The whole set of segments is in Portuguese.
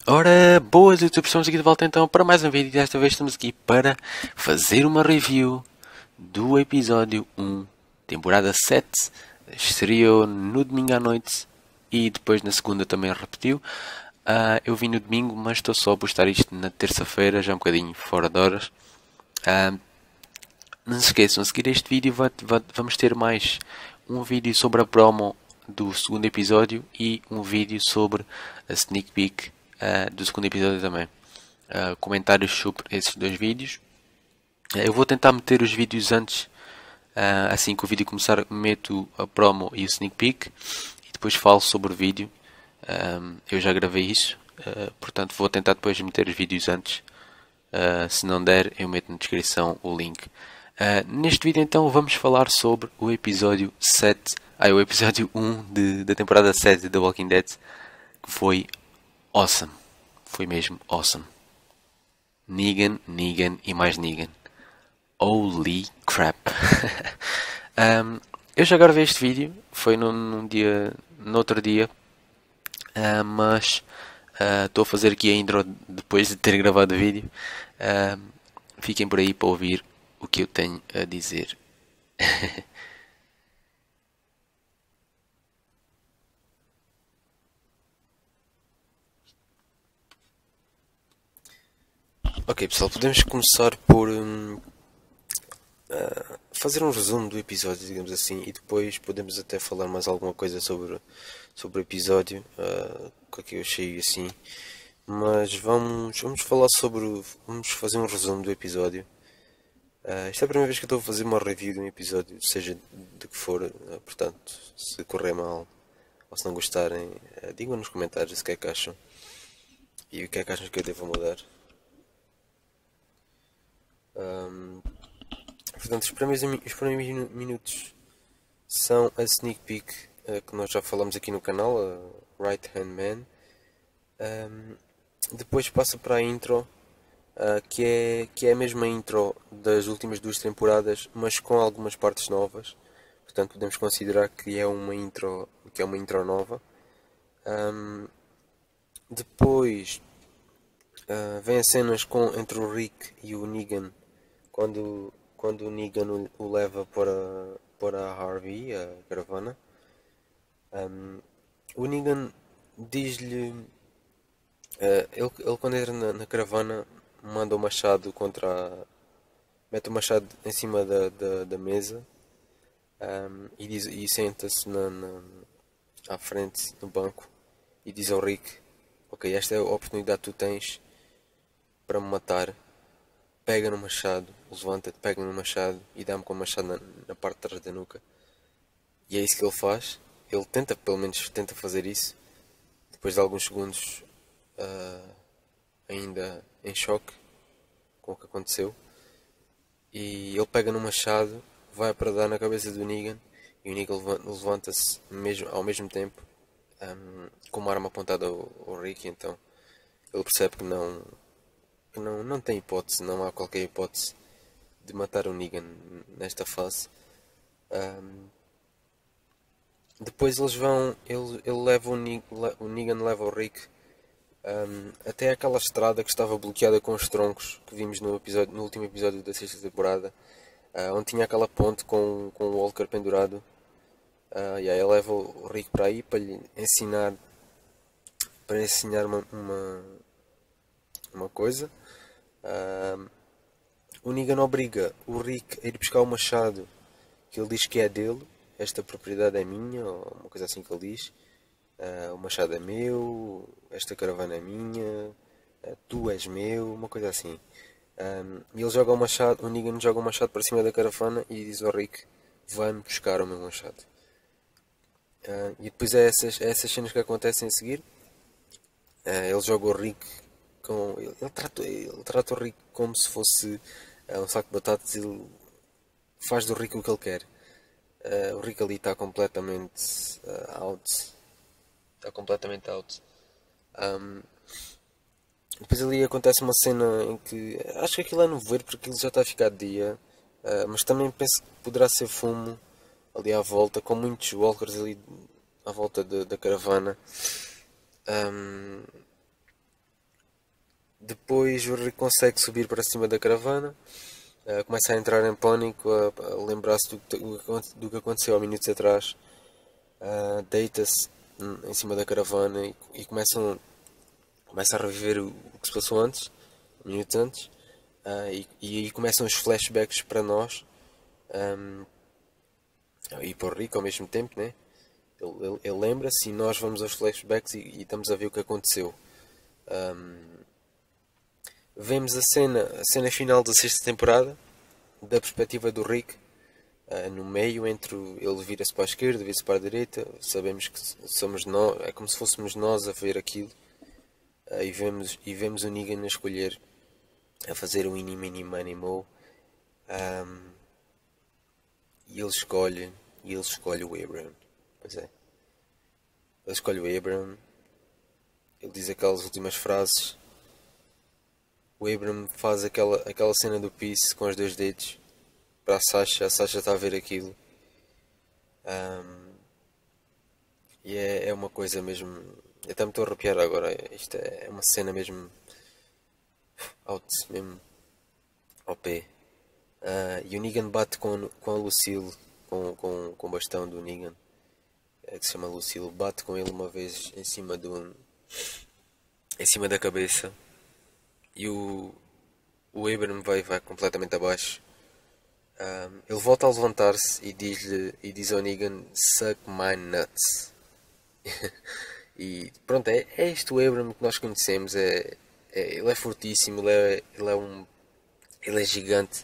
Ora, boas YouTube, estamos aqui de volta então para mais um vídeo e desta vez estamos aqui para fazer uma review do episódio 1, temporada 7. Estreou no domingo à noite e depois na segunda também repetiu. Eu vi no domingo, mas estou só a postar isto na terça-feira, já um bocadinho fora de horas. Não se esqueçam, a seguir este vídeo vamos ter mais um vídeo sobre a promo do segundo episódio e um vídeo sobre a sneak peek do segundo episódio também. Comentários sobre esses dois vídeos. Eu vou tentar meter os vídeos antes, assim que o vídeo começar, meto a promo e o sneak peek e depois falo sobre o vídeo. Eu já gravei isso, portanto vou tentar depois meter os vídeos antes. Se não der, eu meto na descrição o link. Neste vídeo então vamos falar sobre o episódio 7, o episódio 1 da temporada 7 de The Walking Dead, que foi awesome. Foi mesmo awesome. Negan e mais Negan. Holy crap. Eu já gravei este vídeo, foi no outro dia, mas estou a fazer aqui a intro depois de ter gravado o vídeo. Fiquem por aí para ouvir o que eu tenho a dizer. Ok, pessoal, podemos começar por fazer um resumo do episódio, digamos assim, e depois podemos até falar mais alguma coisa sobre o episódio, o que eu achei assim. Mas vamos falar vamos fazer um resumo do episódio. Esta é a primeira vez que eu estou a fazer uma review de um episódio, seja de que for, portanto, se correr mal ou se não gostarem, digam nos comentários o que é que acham e o que é que acham que eu devo mudar. Portanto, os primeiros minutos são a sneak peek que nós já falamos aqui no canal, a Right Hand Man. Depois passa para a intro, que é a mesma intro das últimas duas temporadas, mas com algumas partes novas. Portanto, podemos considerar que é uma intro nova. Depois vem as cenas entre o Rick e o Negan, quando o Negan o leva para a Harvey, a caravana. O Negan diz-lhe, ele quando entra na caravana manda o machado mete o machado em cima da mesa, e senta-se à frente no banco e diz ao Rick: ok, esta é a oportunidade que tu tens para me matar. Pega no machado, levanta-te, pega no machado e dá-me com o machado na parte de trás da nuca. E é isso que ele faz. Ele tenta, pelo menos tenta fazer isso. Depois de alguns segundos, ainda em choque com o que aconteceu. E ele pega no machado, vai para dar na cabeça do Negan. E o Negan levanta-se ao mesmo tempo, com uma arma apontada ao Rick. Então ele percebe que não tem hipótese, não há qualquer hipótese de matar o Negan nesta fase. Depois ele leva o Negan leva o Rick até aquela estrada que estava bloqueada com os troncos que vimos no último episódio da sexta temporada, onde tinha aquela ponte com o Walker pendurado. E aí ele leva o Rick para aí para lhe ensinar uma coisa. O Negan obriga o Rick a ir buscar o machado que ele diz que é dele. Esta propriedade é minha, ou uma coisa assim que ele diz. O machado é meu, esta caravana é minha, tu és meu, uma coisa assim. E ele joga o Negan joga o machado para cima da caravana e diz ao Rick: vai-me buscar o meu machado. E depois é essas cenas que acontecem a seguir. Ele joga o Rick ele trata o Rick como se fosse um saco de batatas. Ele faz do Rick o que ele quer. O Rick ali está completamente out. Está completamente out. Depois ali acontece uma cena em que acho que aquilo é no ver porque aquilo já está a ficar de dia. Mas também penso que poderá ser fumo ali à volta, com muitos walkers ali à volta da caravana. Depois o Rick consegue subir para cima da caravana, começa a entrar em pânico, a lembrar-se do que aconteceu há minutos atrás. Deita-se em cima da caravana e começa a reviver o que se passou antes, minutos antes. E aí começam os flashbacks para nós, um, e para o Rick ao mesmo tempo, né? Ele lembra-se e nós vamos aos flashbacks e estamos a ver o que aconteceu. Vemos a cena final da sexta temporada, da perspectiva do Rick, no meio, entre ele vira-se para a esquerda, vira-se para a direita. Sabemos que somos nós, é como se fôssemos nós a ver aquilo. E vemos o Negan a escolher, a fazer o Eeny, Meeny, Miny, Moe. E ele escolhe o Abraham. Pois é. Ele escolhe o Abraham. Ele diz aquelas últimas frases. O Abraham faz aquela cena do peace com os dois dedos para a Sasha. A Sasha está a ver aquilo. E é uma coisa mesmo. Eu até me estou a arrepiar agora. Isto é uma cena mesmo. Out, mesmo. OP. E o Negan bate com a Lucille. Com o bastão do Negan. Que se chama Lucille. Bate com ele uma vez em cima da cabeça. E o Abraham vai completamente abaixo. Ele volta a levantar-se e diz ao Negan: Suck my nuts. E pronto, é isto o Abraham que nós conhecemos. Ele é fortíssimo, ele é gigante.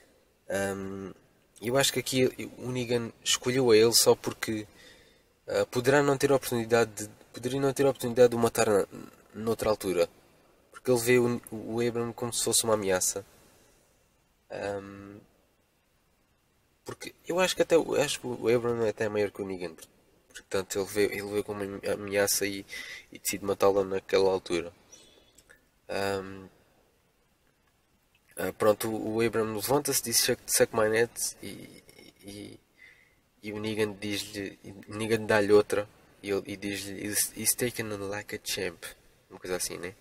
Eu acho que aqui o Negan escolheu a ele só porque poderia não ter a oportunidade de o matar noutra altura. Porque ele vê o Abraham como se fosse uma ameaça. Porque eu acho que o Abraham é até maior que o Negan. Portanto, ele vê como uma ameaça e decide matá-lo naquela altura. Pronto, o Abraham levanta-se, diz suck my nuts e o Negan dá-lhe outra e diz-lhe he's taken like a champ. Uma coisa assim, né?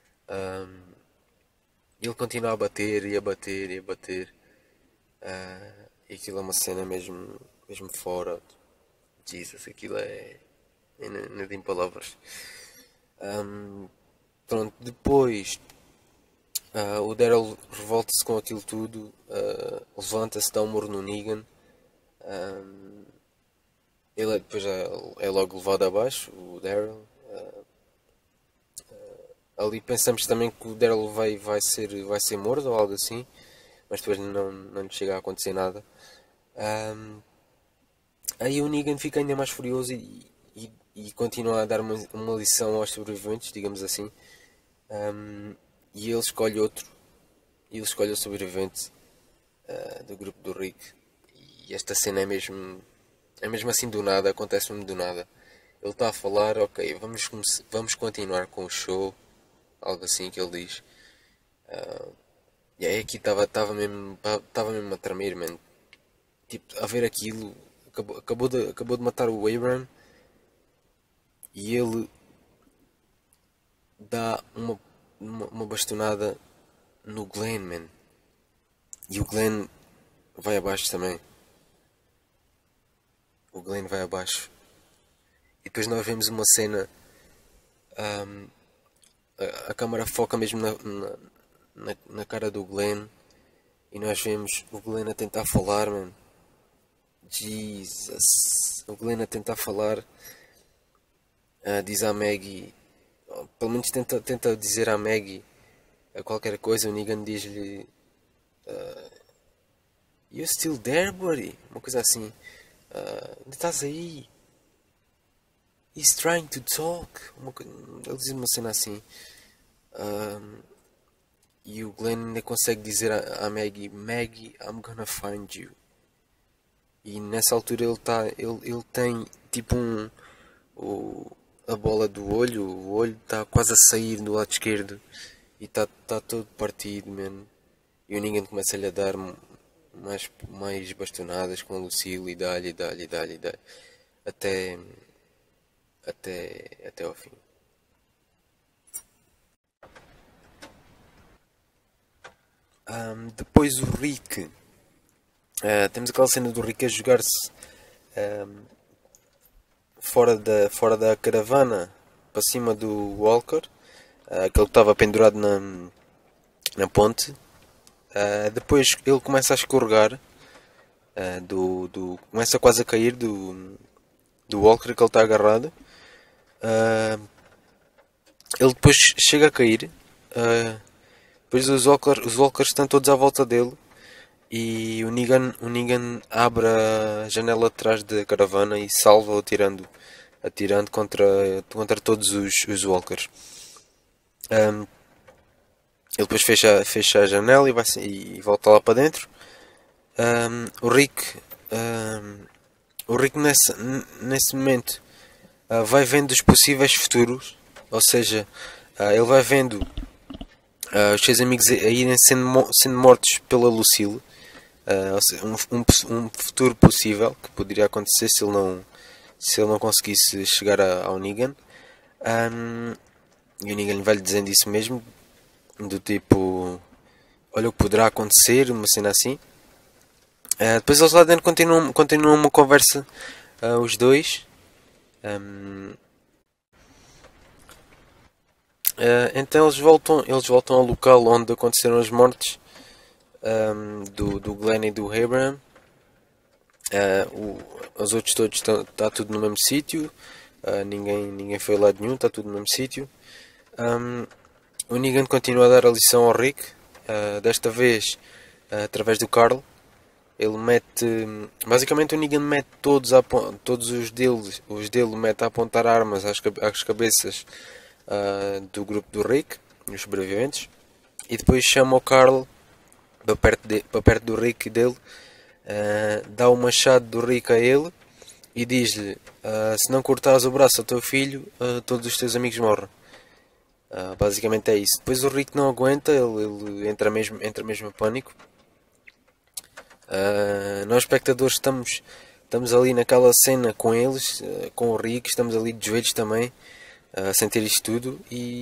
E ele continua a bater e a bater e a bater. E aquilo é uma cena mesmo fora. Jesus, aquilo não tem palavras. Pronto, depois o Daryl revolta-se com aquilo tudo, levanta-se, dá um murro no Negan. Ele depois é logo levado abaixo, o Daryl. Ali pensamos também que o Daryl vai ser morto ou algo assim, mas depois não lhe chega a acontecer nada. Aí o Negan fica ainda mais furioso e continua a dar uma lição aos sobreviventes, digamos assim. E ele escolhe outro. E ele escolhe o sobrevivente do grupo do Rick. E esta cena é mesmo assim do nada, acontece-me do nada. Ele está a falar, ok, vamos continuar com o show. Algo assim que ele diz. E aí aqui estava mesmo a tremer, man. Tipo, a ver aquilo. Acabou de matar o Abraham. E ele dá uma bastonada no Glenn, man. E o Glenn vai abaixo também. O Glenn vai abaixo. E depois nós vemos uma cena. A câmera foca mesmo na cara do Glenn. E nós vemos o Glenn a tentar falar, man. Jesus. O Glenn a tentar falar. Diz à Maggie. Pelo menos tenta dizer à Maggie qualquer coisa. O Negan diz-lhe: You still there, buddy? Uma coisa assim. Ainda estás aí? He's trying to talk. Ele diz uma cena assim. E o Glenn ainda consegue dizer à Maggie: Maggie, I'm gonna find you. E nessa altura ele tem tipo a bola do olho. O olho está quase a sair do lado esquerdo. E está todo partido, man. E o Negan começa-lhe a dar mais bastonadas com a Lucille e dá-lhe. Até ao fim. Depois o Rick. Temos aquela cena do Rick a jogar-se fora da caravana para cima do Walker, aquele que estava pendurado na ponte. Depois ele começa a escorregar, começa quase a cair do Walker que ele está agarrado. Ele depois chega a cair. Depois os Walkers estão todos à volta dele. E o Negan abre a janela de trás da caravana e salva-o atirando contra todos os Walkers. Ele depois fecha a janela e volta lá para dentro. O Rick nesse momento vai vendo os possíveis futuros, ou seja, ele vai vendo os seus amigos a irem sendo mortos pela Lucille. Ou seja, um futuro possível que poderia acontecer se ele não conseguisse chegar ao Negan. E o Negan vai lhe dizendo isso mesmo, do tipo, olha o que poderá acontecer, uma cena assim. Depois eles lá dentro continuam uma conversa, os dois. Então eles voltam ao local onde aconteceram as mortes do Glenn e do Abraham. Os outros todos está tudo no mesmo sítio. Ninguém foi lá de nenhum, está tudo no mesmo sítio. O Negan continua a dar a lição ao Rick, desta vez através do Carl. Ele mete, basicamente o Negan mete todos os dele mete a apontar armas às cabeças do grupo do Rick, os sobreviventes, e depois chama o Carl para perto do Rick e dele, dá o machado do Rick a ele e diz-lhe, se não cortares o braço ao teu filho, todos os teus amigos morrem. Basicamente é isso. Depois o Rick não aguenta, ele entra mesmo em pânico. Nós espectadores estamos ali naquela cena com eles, com o Rick, estamos ali de joelhos também, a sentir isto tudo,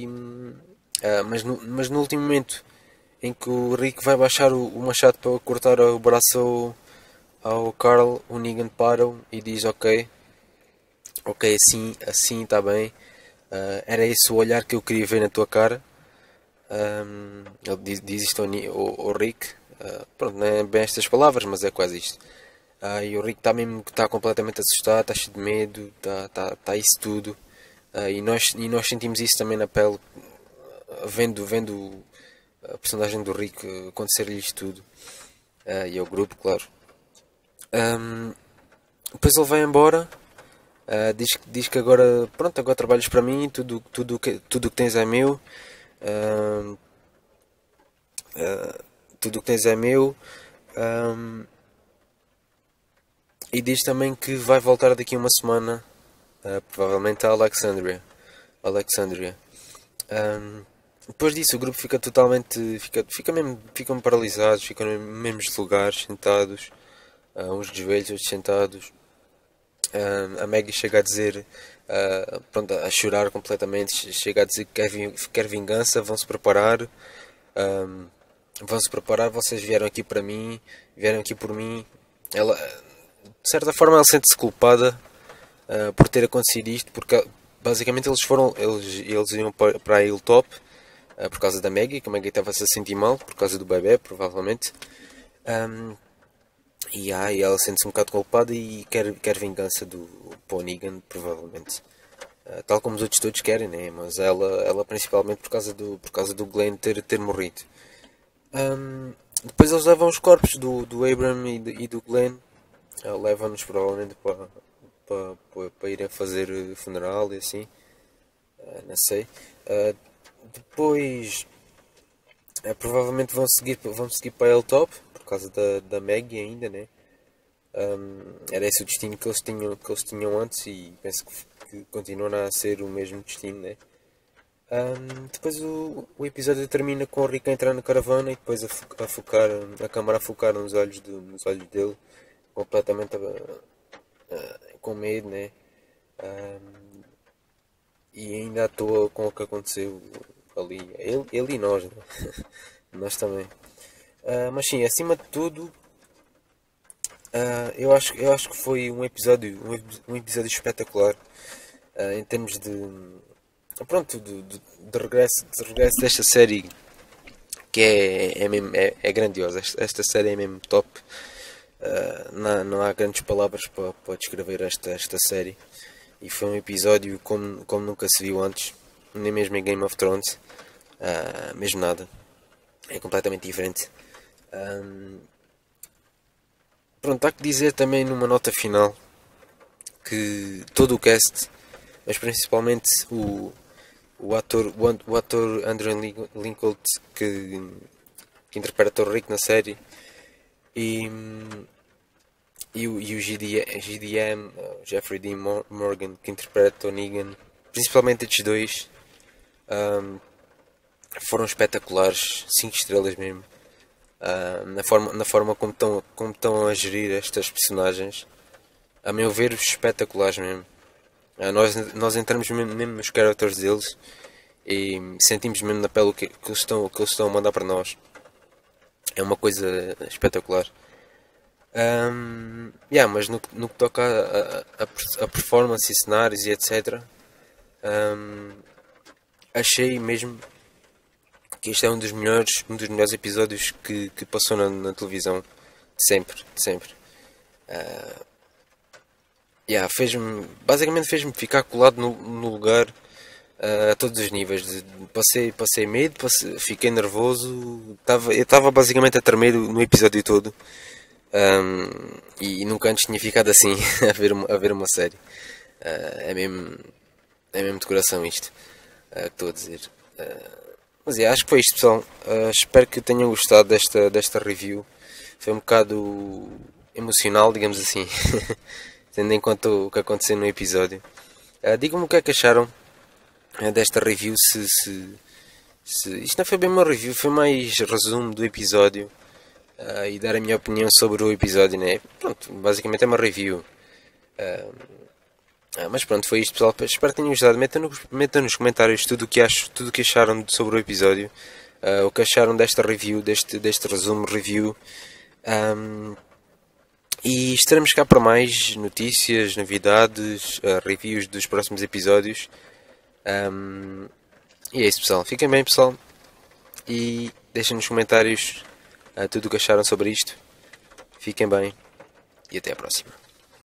mas no último momento em que o Rick vai baixar o machado para cortar o braço ao Carl, o Negan para-o e diz ok, assim está bem, era esse o olhar que eu queria ver na tua cara. Ele diz isto ao Rick, pronto, não é bem estas palavras, mas é quase isto. E o Rick está completamente assustado, está cheio de medo, está isso tudo. E nós sentimos isso também na pele, vendo a personagem do Rick acontecer-lhe isto tudo. E ao grupo, claro. Depois ele vai embora. Diz que agora trabalhas para mim, tudo que tens é meu. Tudo o que tens é meu. E diz também que vai voltar daqui a uma semana, provavelmente a Alexandria. Depois disso o grupo fica totalmente, ficam paralisados, ficam nos mesmos lugares, sentados, uns de joelhos, outros sentados. A Maggie chega a dizer, a chorar completamente, chega a dizer que quer vingança, vão-se preparar, vocês vieram aqui por mim. Ela, de certa forma, ela sente-se culpada por ter acontecido isto, porque basicamente eles iam para a Hilltop por causa da Maggie, que a Maggie estava-se a sentir mal por causa do bebê, provavelmente. E ela sente-se um bocado culpada e quer vingança do Paul Negan, provavelmente. Tal como os outros todos querem, né? Mas ela principalmente por causa do Glenn ter morrido. Depois eles levam os corpos do Abraham e do Glenn. Levam-nos provavelmente para irem fazer funeral e assim. Não sei. Depois provavelmente vão seguir para a Hilltop por causa da Maggie ainda, né? Era esse o destino que eles tinham antes e penso que continuam a ser o mesmo destino, né? Depois o episódio termina com o Rick a entrar na caravana e depois a câmara a focar nos olhos dele, completamente com medo, né? E ainda à toa com o que aconteceu ali, ele e nós, né? Nós também. Mas sim, acima de tudo, eu acho que foi um episódio espetacular, em termos pronto, de regresso desta série, que é grandiosa. Esta série é mesmo top. Não há grandes palavras para descrever esta série. E foi um episódio como nunca se viu antes, nem mesmo em Game of Thrones. Mesmo nada. É completamente diferente. Pronto, há que dizer também numa nota final que todo o cast, mas principalmente o ator Andrew Lincoln, que interpreta o Rick na série, e, e o GDM, Jeffrey Dean Morgan, que interpreta o Negan, principalmente estes dois, foram espetaculares, 5 estrelas mesmo. Na forma como estão a gerir estas personagens, a meu ver, espetaculares mesmo. Nós entramos mesmo nos characters deles e sentimos mesmo na pele o que eles estão a mandar para nós. É uma coisa espetacular. Mas no que toca a performance e cenários e etc., achei mesmo que este é um dos melhores episódios que passou na televisão. Sempre. Basicamente fez-me ficar colado no lugar, a todos os níveis. Passei medo, fiquei nervoso, eu estava basicamente a tremer no episódio todo. E nunca antes tinha ficado assim a ver uma série. É mesmo de coração isto, que estou a dizer. Mas acho que foi isto, pessoal. Espero que tenham gostado desta review. Foi um bocado emocional, digamos assim, tendo em conta o que aconteceu no episódio. Digam-me o que é que acharam desta review. Se isto não foi bem uma review, foi mais resumo do episódio, e dar a minha opinião sobre o episódio, né? Pronto, basicamente é uma review. Mas pronto, foi isto, pessoal. Espero que tenham gostado. Metam nos comentários tudo o que acharam sobre o episódio, o que acharam desta review, deste resumo review. E estaremos cá para mais notícias, novidades, reviews dos próximos episódios. E é isso, pessoal. Fiquem bem, pessoal. E deixem nos comentários tudo o que acharam sobre isto. Fiquem bem e até a próxima.